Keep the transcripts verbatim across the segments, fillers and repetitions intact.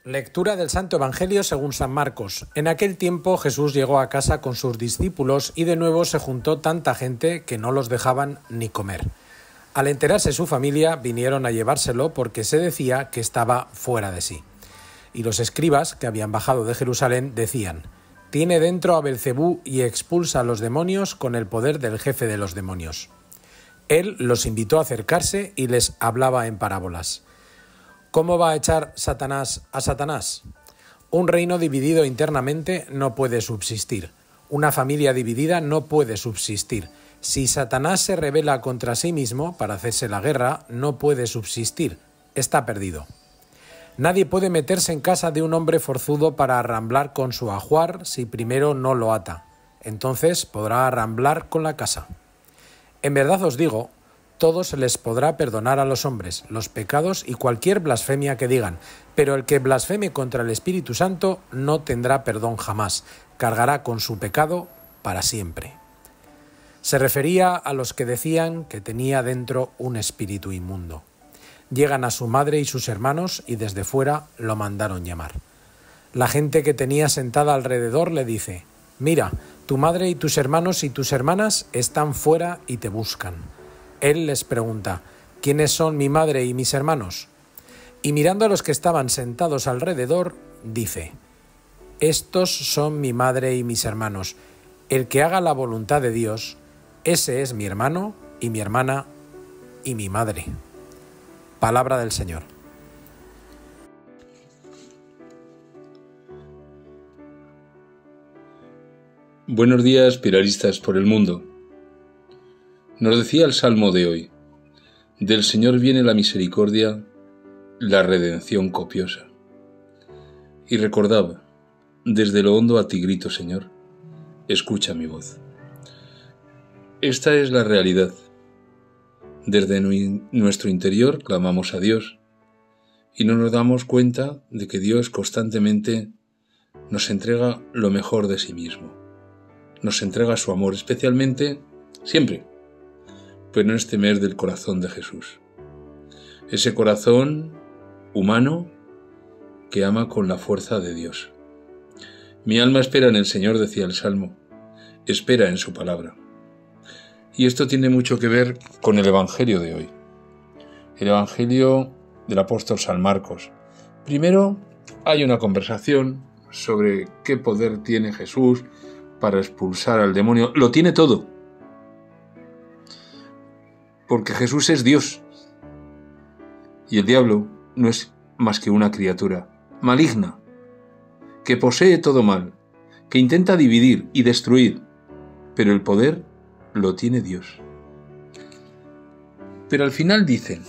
Lectura del Santo Evangelio según San Marcos. En aquel tiempo Jesús llegó a casa con sus discípulos y de nuevo se juntó tanta gente que no los dejaban ni comer. Al enterarse su familia vinieron a llevárselo porque se decía que estaba fuera de sí. Y los escribas que habían bajado de Jerusalén decían: «Tiene dentro a Belcebú y expulsa a los demonios con el poder del jefe de los demonios». Él los invitó a acercarse y les hablaba en parábolas. ¿Cómo va a echar Satanás a Satanás? Un reino dividido internamente no puede subsistir. Una familia dividida no puede subsistir. Si Satanás se rebela contra sí mismo para hacerse la guerra, no puede subsistir. Está perdido. Nadie puede meterse en casa de un hombre forzudo para arramblar con su ajuar si primero no lo ata. Entonces podrá arramblar con la casa. En verdad os digo, todo se les podrá perdonar a los hombres, los pecados y cualquier blasfemia que digan, pero el que blasfeme contra el Espíritu Santo no tendrá perdón jamás, cargará con su pecado para siempre. Se refería a los que decían que tenía dentro un espíritu inmundo. Llegan a su madre y sus hermanos y desde fuera lo mandaron llamar. La gente que tenía sentada alrededor le dice: «Mira, tu madre y tus hermanos y tus hermanas están fuera y te buscan». Él les pregunta: «¿Quiénes son mi madre y mis hermanos?». Y mirando a los que estaban sentados alrededor, dice: «Estos son mi madre y mis hermanos. El que haga la voluntad de Dios, ese es mi hermano y mi hermana y mi madre». Palabra del Señor. Buenos días, piralistas por el mundo. Nos decía el Salmo de hoy: del Señor viene la misericordia, la redención copiosa. Y recordaba: desde lo hondo a ti grito, Señor, escucha mi voz. Esta es la realidad. Desde nuestro interior clamamos a Dios y no nos damos cuenta de que Dios constantemente nos entrega lo mejor de sí mismo. Nos entrega su amor, especialmente, siempre, pero en este mes del corazón de Jesús. Ese corazón humano que ama con la fuerza de Dios. Mi alma espera en el Señor, decía el Salmo, espera en su palabra. Y esto tiene mucho que ver con el Evangelio de hoy. El Evangelio del apóstol San Marcos. Primero hay una conversación sobre qué poder tiene Jesús para expulsar al demonio. Lo tiene todo. Porque Jesús es Dios. Y el diablo no es más que una criatura maligna, que posee todo mal, que intenta dividir y destruir, pero el poder lo tiene Dios. Pero al final dicen: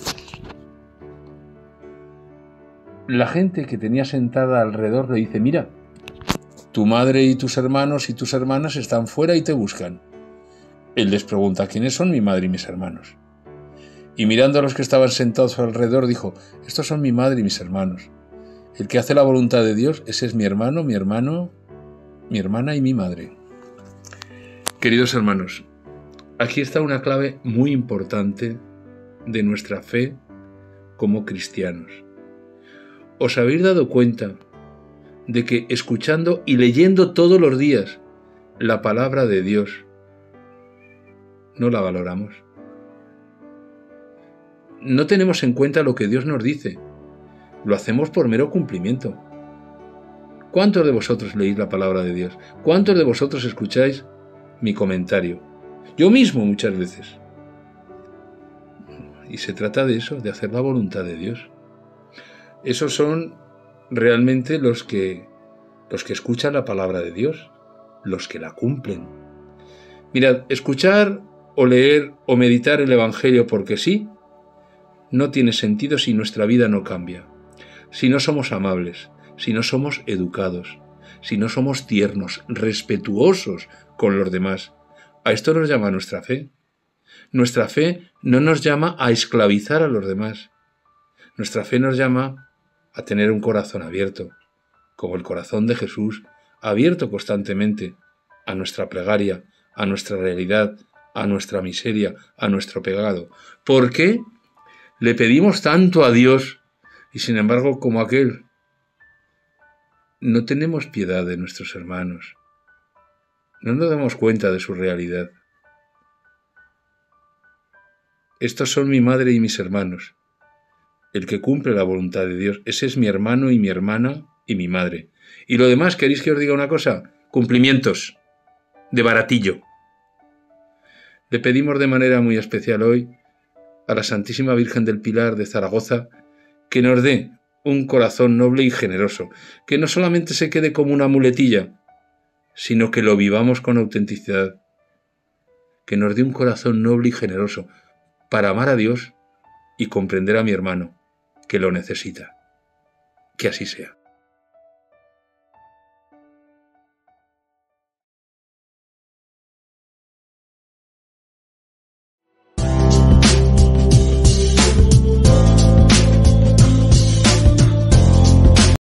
la gente que tenía sentada alrededor le dice: mira, tu madre y tus hermanos y tus hermanas están fuera y te buscan. Él les pregunta: ¿quiénes son mi madre y mis hermanos? Y mirando a los que estaban sentados alrededor dijo: estos son mi madre y mis hermanos. El que hace la voluntad de Dios, ese es mi hermano, mi hermano, mi hermana y mi madre. Queridos hermanos, aquí está una clave muy importante de nuestra fe como cristianos. ¿Os habéis dado cuenta de que escuchando y leyendo todos los días la palabra de Dios, no la valoramos? No tenemos en cuenta lo que Dios nos dice. Lo hacemos por mero cumplimiento. ¿Cuántos de vosotros leéis la palabra de Dios? ¿Cuántos de vosotros escucháis mi comentario? Yo mismo muchas veces. Y se trata de eso, de hacer la voluntad de Dios. Esos son realmente los que, los que escuchan la palabra de Dios, los que la cumplen. Mirad, escuchar o leer o meditar el Evangelio porque sí, no tiene sentido si nuestra vida no cambia, si no somos amables, si no somos educados, si no somos tiernos, respetuosos con los demás. A esto nos llama nuestra fe. Nuestra fe no nos llama a esclavizar a los demás. Nuestra fe nos llama a tener un corazón abierto, como el corazón de Jesús, abierto constantemente a nuestra plegaria, a nuestra realidad, a nuestra miseria, a nuestro pecado. ¿Por qué le pedimos tanto a Dios y sin embargo, como aquel no tenemos piedad de nuestros hermanos. No nos damos cuenta de su realidad. Estos son mi madre y mis hermanos. El que cumple la voluntad de Dios, ese es mi hermano y mi hermana y mi madre. Y lo demás, ¿queréis que os diga una cosa? Cumplimientos, de baratillo. Le pedimos de manera muy especial hoy a la Santísima Virgen del Pilar de Zaragoza que nos dé un corazón noble y generoso, que no solamente se quede como una muletilla, sino que lo vivamos con autenticidad, que nos dé un corazón noble y generoso para amar a Dios y comprender a mi hermano, que lo necesita. Que así sea.